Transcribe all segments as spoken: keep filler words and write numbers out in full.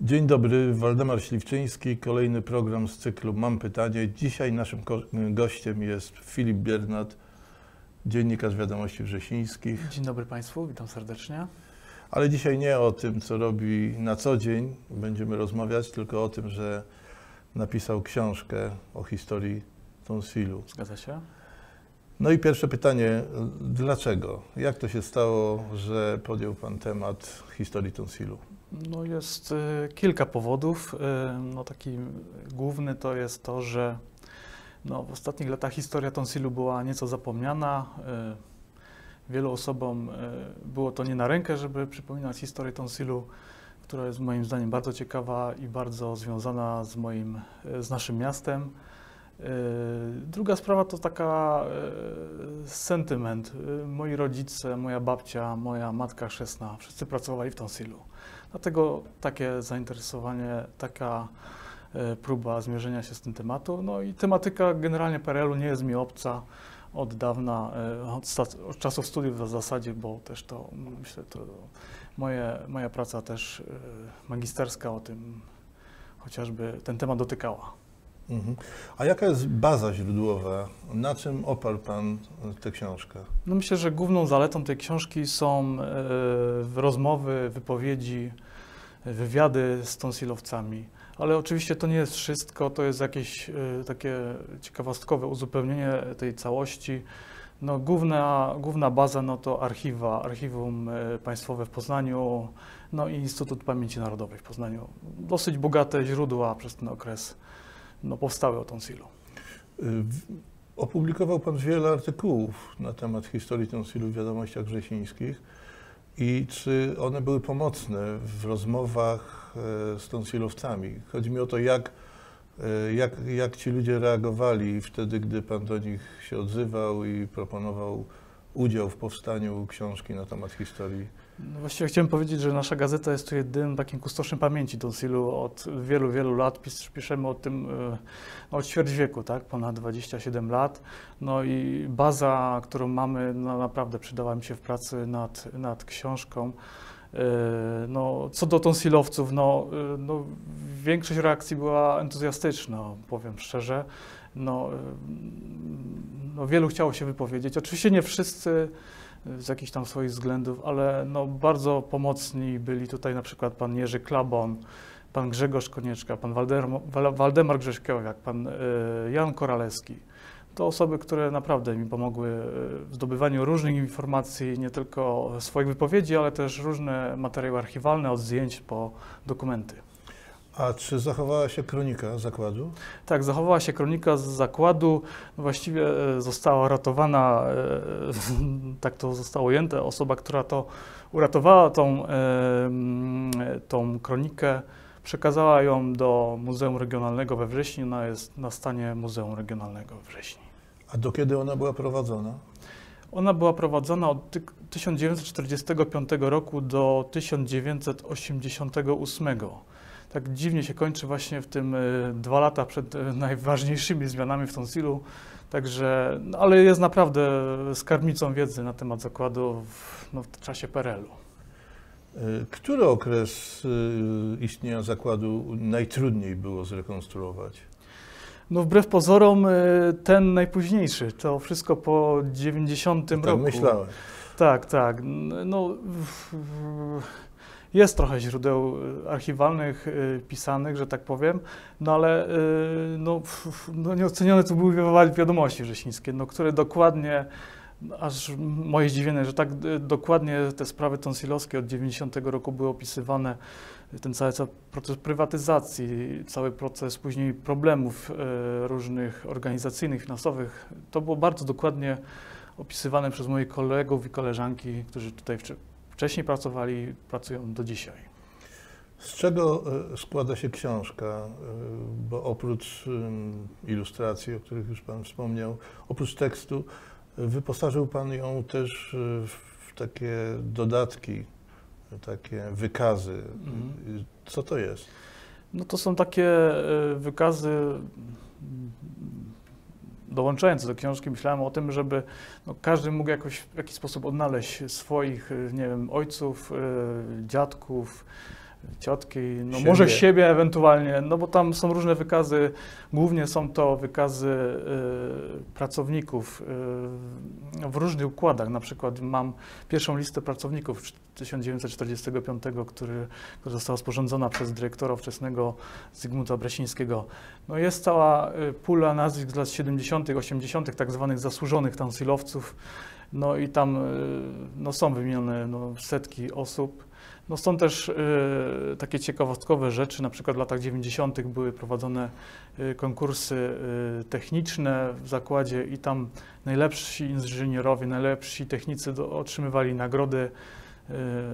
Dzień dobry, Waldemar Śliwczyński, kolejny program z cyklu Mam pytanie. Dzisiaj naszym gościem jest Filip Biernat, dziennikarz Wiadomości Wrzesińskich. Dzień dobry Państwu, witam serdecznie. Ale dzisiaj nie o tym, co robi na co dzień będziemy rozmawiać, tylko o tym, że napisał książkę o historii tonsilu. Zgadza się. No i pierwsze pytanie, dlaczego? Jak to się stało, że podjął Pan temat historii tonsilu? No jest y, kilka powodów. Y, no taki główny to jest to, że no, w ostatnich latach historia tonsilu była nieco zapomniana. Y, wielu osobom y, było to nie na rękę, żeby przypominać historię tonsilu, która jest moim zdaniem bardzo ciekawa i bardzo związana z moim, y, z naszym miastem. Druga sprawa to taka sentyment. Moi rodzice, moja babcia, moja matka chrzestna, wszyscy pracowali w tonsilu. Dlatego takie zainteresowanie, taka próba zmierzenia się z tym tematu. No i tematyka generalnie P R L u nie jest mi obca od dawna, od, od czasów studiów w zasadzie, bo też to, myślę, to moje, moja praca też magisterska o tym chociażby ten temat dotykała. Mhm. A jaka jest baza źródłowa? Na czym oparł Pan tę książkę? No myślę, że główną zaletą tej książki są e, rozmowy, wypowiedzi, wywiady z tonsilowcami. Ale oczywiście to nie jest wszystko, to jest jakieś e, takie ciekawostkowe uzupełnienie tej całości. No, główna, główna baza no to archiwa, Archiwum Państwowe w Poznaniu, no i Instytut Pamięci Narodowej w Poznaniu. Dosyć bogate źródła przez ten okres no, powstały o tonsilu. Opublikował Pan wiele artykułów na temat historii tonsilu w Wiadomościach Wrzesińskich. I czy one były pomocne w rozmowach z tonsilowcami? Chodzi mi o to, jak, jak, jak ci ludzie reagowali wtedy, gdy Pan do nich się odzywał i proponował udział w powstaniu książki na temat historii. No właściwie chciałem powiedzieć, że nasza gazeta jest tu jedynym takim kustoszem pamięci tonsilu. Od wielu, wielu lat pis, piszemy o tym no, od ćwierć wieku, tak? Ponad dwadzieścia siedem lat. No i baza, którą mamy, no, naprawdę przydała mi się w pracy nad, nad książką. No, co do tonsilowców, no, no, większość reakcji była entuzjastyczna, powiem szczerze. No, no, wielu chciało się wypowiedzieć. Oczywiście nie wszyscy z jakichś tam swoich względów, ale no, bardzo pomocni byli tutaj na przykład pan Jerzy Klabon, pan Grzegorz Konieczka, pan Waldemar, Waldemar Grześkowiak, pan y, Jan Koralewski. To osoby, które naprawdę mi pomogły w zdobywaniu różnych informacji, nie tylko swoich wypowiedzi, ale też różne materiały archiwalne, od zdjęć po dokumenty. A czy zachowała się kronika zakładu? Tak, zachowała się kronika z zakładu. Właściwie została ratowana, tak to zostało ujęte, osoba, która to uratowała tą, tą kronikę, przekazała ją do Muzeum Regionalnego we Wrześni. Ona jest na stanie Muzeum Regionalnego we Wrześni. A do kiedy ona była prowadzona? Ona była prowadzona od tysiąc dziewięćset czterdziestego piątego roku do tysiąc dziewięćset osiemdziesiątego ósmego. Tak dziwnie się kończy właśnie w tym y, dwa lata przed y, najważniejszymi zmianami w tonsilu, także, no, ale jest naprawdę skarbnicą wiedzy na temat zakładu w, no, w czasie P R L u. Który okres y, istnienia zakładu najtrudniej było zrekonstruować? No wbrew pozorom y, ten najpóźniejszy, to wszystko po dziewięćdziesiątym roku. Tak myślałem. Tak, tak. No, w, w, Jest trochę źródeł archiwalnych, y, pisanych, że tak powiem, no ale y, no, no nieocenione to były Wiadomości Wrzesińskie, no, które dokładnie, aż moje zdziwienie, że tak y, dokładnie te sprawy tonsilowskie od dziewięćdziesiątego roku były opisywane, ten cały, cały proces prywatyzacji, cały proces później problemów y, różnych organizacyjnych, finansowych, to było bardzo dokładnie opisywane przez moich kolegów i koleżanki, którzy tutaj wcześniej pracowali, pracują do dzisiaj. Z czego składa się książka? Bo oprócz ilustracji, o których już Pan wspomniał, oprócz tekstu, wyposażył Pan ją też w takie dodatki, takie wykazy. Mhm. Co to jest? No to są takie wykazy. Dołączając do książki, myślałem o tym, żeby no, każdy mógł jakoś w jakiś sposób odnaleźć swoich, nie wiem, ojców, dziadków, ciotki, no Siebie. może siebie ewentualnie, no bo tam są różne wykazy, głównie są to wykazy y, pracowników y, w różnych układach. Na przykład mam pierwszą listę pracowników tysiąc dziewięćset czterdziestego piątego, który, która została sporządzona przez dyrektora ówczesnego Zygmunta Bresińskiego. No jest cała y, pula nazwisk z lat siedemdziesiątych, osiemdziesiątych, tak zwanych zasłużonych tonsylowców, no i tam y, no, są wymienione no, setki osób. No są też y, takie ciekawostkowe rzeczy, na przykład w latach dziewięćdziesiątych były prowadzone y, konkursy y, techniczne w zakładzie i tam najlepsi inżynierowie, najlepsi technicy do, otrzymywali nagrody y,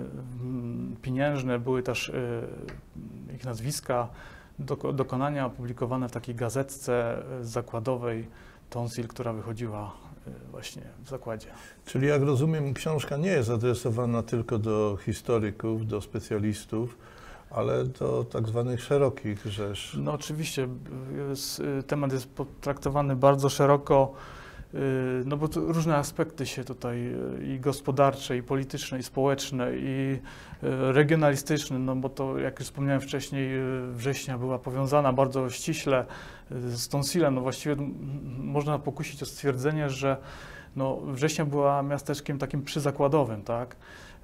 pieniężne, były też y, ich nazwiska, do, dokonania opublikowane w takiej gazetce zakładowej Tonsil, która wychodziła właśnie w zakładzie. Czyli jak rozumiem, książka nie jest adresowana tylko do historyków, do specjalistów, ale do tak zwanych szerokich rzesz. No oczywiście, jest, temat jest potraktowany bardzo szeroko, no bo tu różne aspekty się tutaj i gospodarcze, i polityczne, i społeczne, i regionalistyczne, no bo to, jak już wspomniałem wcześniej, Września była powiązana bardzo ściśle z Tonsilem. No właściwie można pokusić o stwierdzenie, że no Września była miasteczkiem takim przyzakładowym, tak?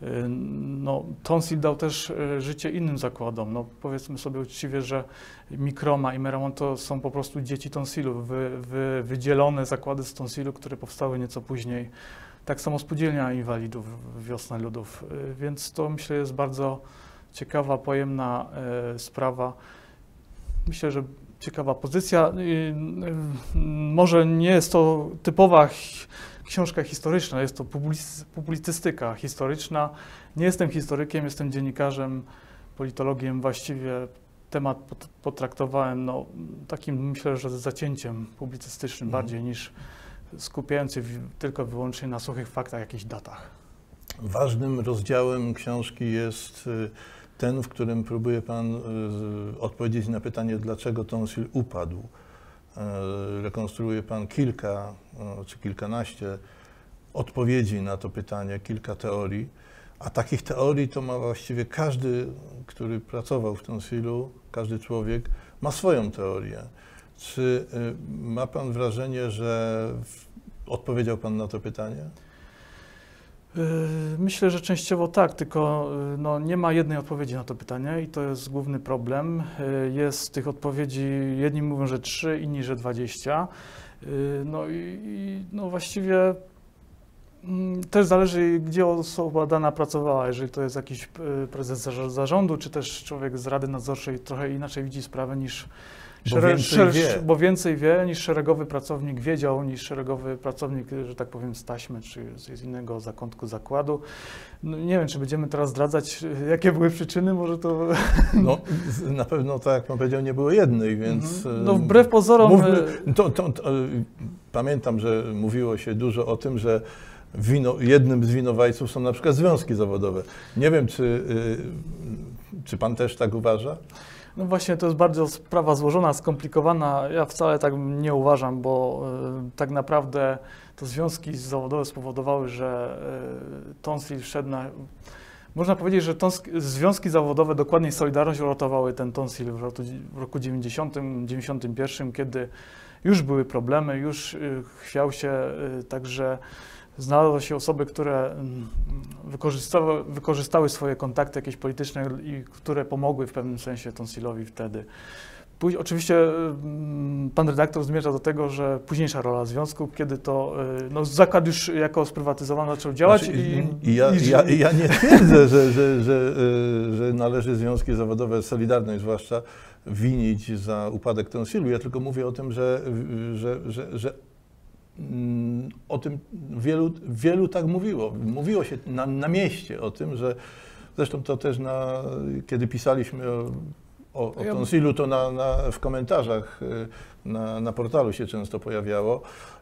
No, Tonsil dał też życie innym zakładom. No, powiedzmy sobie uczciwie, że Mikroma i Meramon to są po prostu dzieci Tonsilu, wy, wy, wydzielone zakłady z Tonsilu, które powstały nieco później. Tak samo Spółdzielnia Inwalidów, Wiosna Ludów. Więc to, myślę, jest bardzo ciekawa, pojemna e, sprawa. Myślę, że ciekawa pozycja. I, e, może nie jest to typowa książka historyczna, jest to publicystyka historyczna. Nie jestem historykiem, jestem dziennikarzem, politologiem. Właściwie temat potraktowałem no, takim, myślę, że z zacięciem publicystycznym mm. bardziej niż skupiając się tylko wyłącznie na suchych faktach, jakichś datach. Ważnym rozdziałem książki jest ten, w którym próbuje Pan odpowiedzieć na pytanie, dlaczego Tonsil upadł. Rekonstruuje Pan kilka czy kilkanaście odpowiedzi na to pytanie, kilka teorii, a takich teorii to ma właściwie każdy, który pracował w Tonsilu, każdy człowiek ma swoją teorię. Czy ma Pan wrażenie, że odpowiedział Pan na to pytanie? Myślę, że częściowo tak, tylko no, nie ma jednej odpowiedzi na to pytanie i to jest główny problem. Jest tych odpowiedzi, jedni mówią, że trzy, inni, że dwadzieścia. No i no, właściwie też zależy, gdzie osoba dana pracowała. Jeżeli to jest jakiś prezes zarządu, czy też człowiek z Rady Nadzorczej, trochę inaczej widzi sprawę niż Bo więcej wie. Bo więcej wie niż szeregowy pracownik wiedział, niż szeregowy pracownik, że tak powiem, z taśmy, czy z innego zakątku zakładu. No, nie wiem, czy będziemy teraz zdradzać, jakie były przyczyny, może to... No, na pewno, tak jak Pan powiedział, nie było jednej, więc... No, wbrew pozorom... Mówmy, to, to, to, pamiętam, że mówiło się dużo o tym, że wino, jednym z winowajców są na przykład związki zawodowe. Nie wiem, czy, czy Pan też tak uważa? No właśnie, to jest bardzo sprawa złożona, skomplikowana. Ja wcale tak nie uważam, bo y, tak naprawdę to związki zawodowe spowodowały, że y, Tonsil wszedł na... Można powiedzieć, że tons, związki zawodowe, dokładniej Solidarność, uratowały ten Tonsil w roku, w roku dziewięćdziesiątym, dziewięćdziesiątym pierwszym, kiedy już były problemy, już y, chwiał się, y, także znalazły się osoby, które wykorzystały, wykorzystały swoje kontakty jakieś polityczne i które pomogły w pewnym sensie Tonsilowi wtedy. Później, oczywiście pan redaktor zmierza do tego, że późniejsza rola związku, kiedy to no, zakład już jako sprywatyzowany zaczął działać. Znaczy, i, i, ja, i, ja, ja nie twierdzę, że, że, że, że należy związki zawodowe, Solidarność zwłaszcza, winić za upadek Tonsilu. Ja tylko mówię o tym, że, że, że, że o tym wielu, wielu tak mówiło. Mówiło się na, na mieście o tym, że zresztą to też na, kiedy pisaliśmy o, o, o Tonsilu, to na, na, w komentarzach na, na portalu się często pojawiało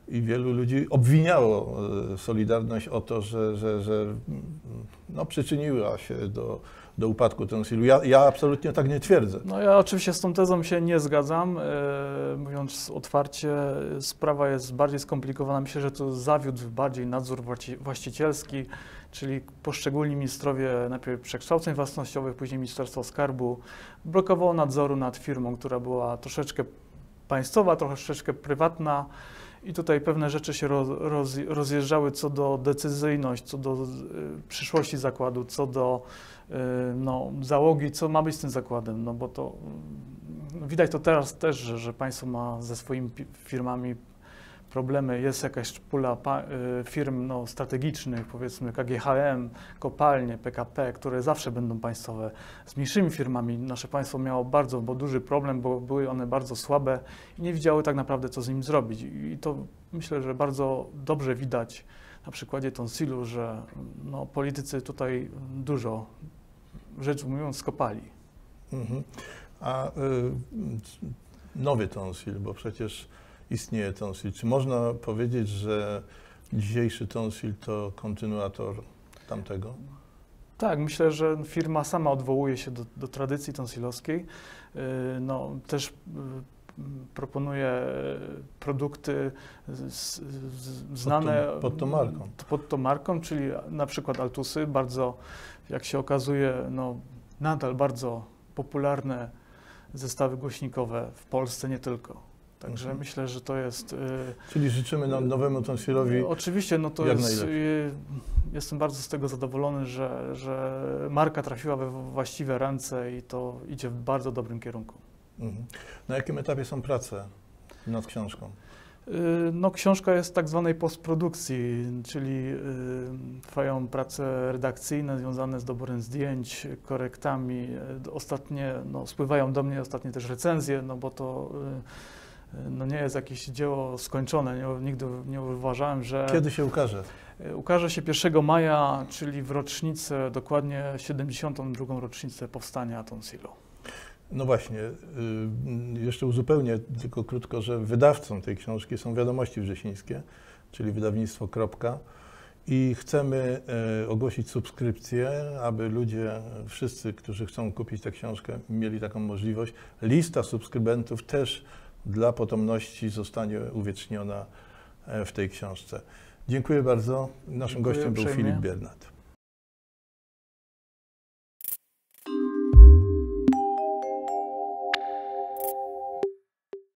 i wielu ludzi obwiniało Solidarność o to, że, że, że no, przyczyniła się do, do upadku Tonsillu. Ja, ja absolutnie tak nie twierdzę. No ja oczywiście z tą tezą się nie zgadzam. E, mówiąc otwarcie, sprawa jest bardziej skomplikowana. Myślę, że to zawiódł bardziej nadzór właścicielski, czyli poszczególni ministrowie najpierw przekształceń własnościowych, później Ministerstwo Skarbu blokowało nadzoru nad firmą, która była troszeczkę państwowa, troszeczkę prywatna. I tutaj pewne rzeczy się roz, roz, rozjeżdżały co do decyzyjności, co do y, przyszłości zakładu, co do y, no, załogi, co ma być z tym zakładem, no bo to y, widać to teraz też, że, że państwo ma ze swoimi firmami problemy, jest jakaś pula pa, y, firm no, strategicznych, powiedzmy K G H M, kopalnie, P K P, które zawsze będą państwowe. Z mniejszymi firmami nasze państwo miało bardzo bo duży problem, bo były one bardzo słabe i nie wiedziały tak naprawdę, co z nimi zrobić. I to myślę, że bardzo dobrze widać na przykładzie Tonsillu, że no, politycy tutaj dużo, rzecz ujmując, skopali. Mhm. A y, nowy Tonsill, bo przecież istnieje Tonsill. Czy można powiedzieć, że dzisiejszy Tonsill to kontynuator tamtego? Tak, myślę, że firma sama odwołuje się do, do tradycji tonsillowskiej. No, też proponuje produkty z, z, znane pod tą, pod tą marką. Pod tą marką, czyli na przykład Altusy, bardzo, jak się okazuje, no, nadal bardzo popularne zestawy głośnikowe w Polsce, nie tylko. Także mhm. myślę, że to jest... Czyli życzymy nam nowemu Tonsillowi Oczywiście, no to jak jest... najlepiej. Jestem bardzo z tego zadowolony, że, że marka trafiła we właściwe ręce i to idzie w bardzo dobrym kierunku. Mhm. Na jakim etapie są prace nad książką? No, książka jest w tak zwanej postprodukcji, czyli trwają prace redakcyjne związane z doborem zdjęć, korektami. Ostatnie, no, spływają do mnie ostatnie też recenzje, no bo to no, nie jest jakieś dzieło skończone. Nie, nigdy nie uważałem, że... Kiedy się ukaże? Ukaże się pierwszego maja, czyli w rocznicę, dokładnie siedemdziesiątą drugą rocznicę powstania Tonsillu. No właśnie, jeszcze uzupełnię tylko krótko, że wydawcą tej książki są Wiadomości Wrzesińskie, czyli wydawnictwo Kropka. I chcemy ogłosić subskrypcję, aby ludzie, wszyscy, którzy chcą kupić tę książkę, mieli taką możliwość. Lista subskrybentów też dla potomności zostanie uwieczniona w tej książce. Dziękuję bardzo. Naszym Dziękuję gościem był uprzejmie. Filip Biernat.